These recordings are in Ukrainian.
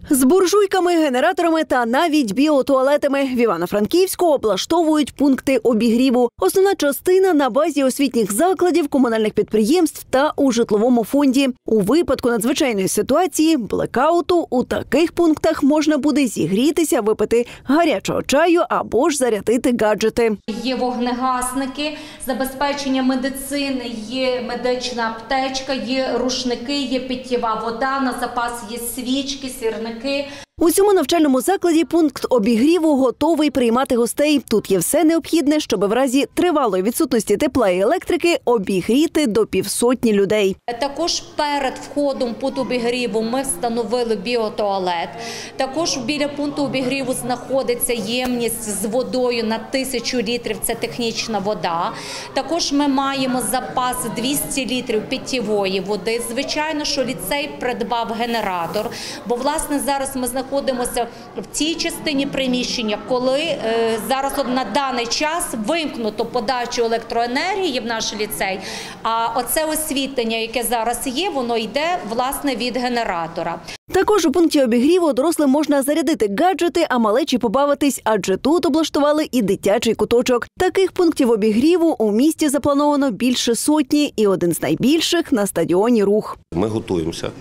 З буржуйками, генераторами та навіть біотуалетами в Івано-Франківську облаштовують пункти обігріву. Основна частина на базі освітніх закладів, комунальних підприємств та у житловому фонді. У випадку надзвичайної ситуації, блекауту, у таких пунктах можна буде зігрітися, випити гарячого чаю або ж зарядити гаджети. Є вогнегасники, забезпечення медицини, є медична аптечка, є рушники, є питєва вода, на запас є свічки, сірники. У цьому навчальному закладі пункт обігріву готовий приймати гостей. Тут є все необхідне, щоб в разі тривалої відсутності тепла і електрики обігріти до 500 людей. Також перед входом пункту обігріву ми встановили біотуалет. Також біля пункту обігріву знаходиться ємність з водою на 1000 літрів, це технічна вода. Також ми маємо запас 200 літрів питьєвої води. Звичайно, що ліцей придбав генератор, бо, власне, зараз ми знаходимося в цій частині приміщення, коли зараз на даний час вимкнуто подачу електроенергії в наш ліцей, а оце освітлення, яке зараз є, воно йде, власне, від генератора. Також у пункті обігріву дорослим можна зарядити гаджети, а малечі побавитись, адже тут облаштували і дитячий куточок. Таких пунктів обігріву у місті заплановано більше сотні, і один з найбільших – на стадіоні «Рух». Ми готуємося.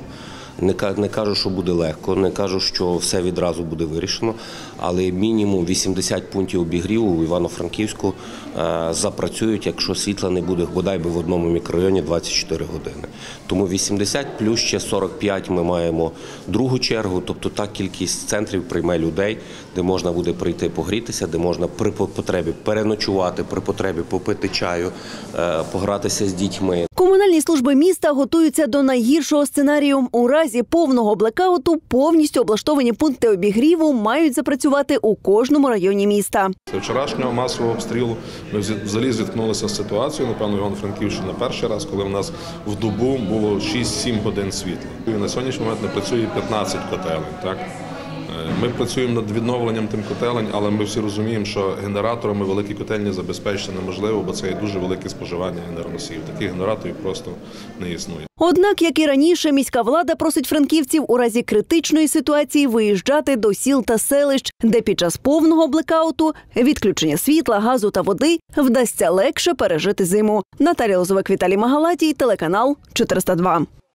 Не кажу, що буде легко, не кажу, що все відразу буде вирішено, але мінімум 80 пунктів обігріву у Івано-Франківську запрацюють, якщо світла не буде бодай би в одному мікрорайоні 24 години. Тому 80 плюс ще 45 ми маємо другу чергу, тобто та кількість центрів прийме людей, де можна буде прийти погрітися, де можна при потребі переночувати, при потребі попити чаю, погратися з дітьми. Комунальні служби міста готуються до найгіршого сценарію. У разі повного блекауту повністю облаштовані пункти обігріву мають запрацювати у кожному районі міста. Вчорашнього масового обстрілу ми взагалі зіткнулися з ситуацією, напевно, Івано-Франківщина перший раз, коли в нас в добу було 6-7 годин світла. І на сьогоднішній момент не працює 15 котелень. Так? Ми працюємо над відновленням тим котелень, але ми всі розуміємо, що генераторами великі котельні забезпечити неможливо, бо це є дуже велике споживання енергоносіїв. Таких генераторів просто не існує. Однак, як і раніше, міська влада просить франківців у разі критичної ситуації виїжджати до сіл та селищ, де під час повного блекауту, відключення світла, газу та води вдасться легше пережити зиму. Наталія Лозовик, Віталій Магалатій, телеканал 402.